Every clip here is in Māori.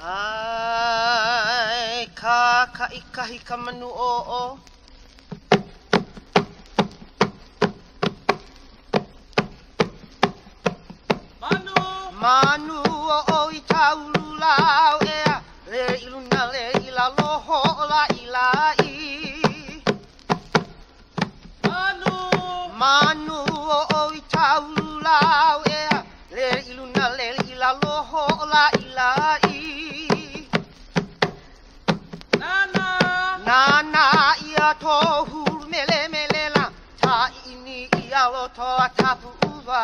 Ai ka ikahi ka manu o Manu o I taulu lau ea Le iluna le ila loho la ila I Manu o I taulu lau ea Le iluna le ila loho la ila I Nana ia tohu mele mele la Ta ini ia lo toa tapu uwa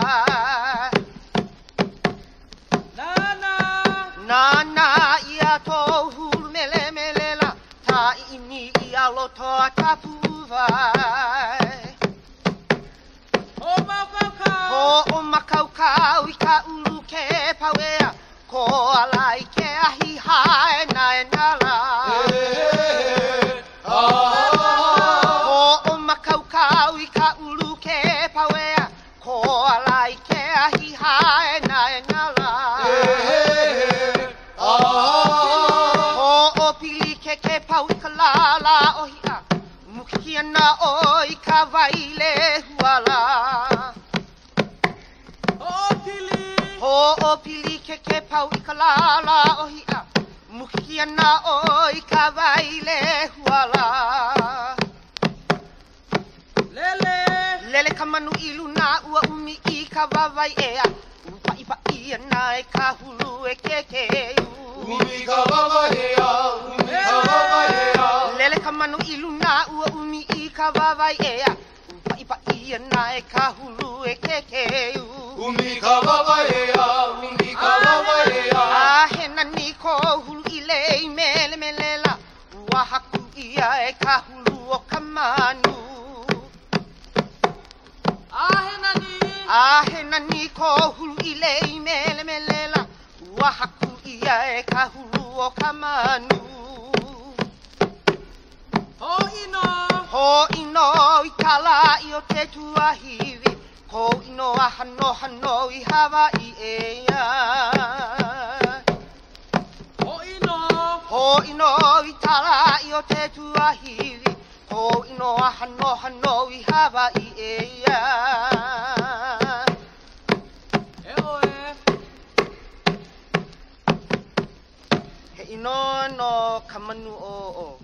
Nana ia tohu mele mele la Ta ini ia lo toa tapu uwa O makau kau I ka ulu ke pawea Ko alai ke ahi hae na e nala O makau kau I ka ulu ke pawea Ko alai ke ahi hae na e nala O pili ke pau I ka lala o hia Muki ana o I ka waile huala O pili ke pau I ka lala o hia Muki ana o I ka waile huala Lele ka manu I luna ua umi I ka wawai ea Upa ipa I ana e ka hulu e ke Umi ka wawai ea, umi ka wawai ea Lele ka manu I luna ua umi I ka wawai ea Upa ipa I ana e ka hulu e ke Umi ka wawai ea, umi ka wawai ea Ahena ni ko hulu I le mele mele la Ua haku ia e ka hulu o ka manu Ahena ni ko hulu I le mele mele la Ua haku ia e ka hulu o ka manu Ho ino I kala I o te tuahiwi Ko ino a hano hano I Hawaii ea Ho ino I tala I o te tuahiwi Ko ino a hano hano I Hawaii ea He ino no ka manu o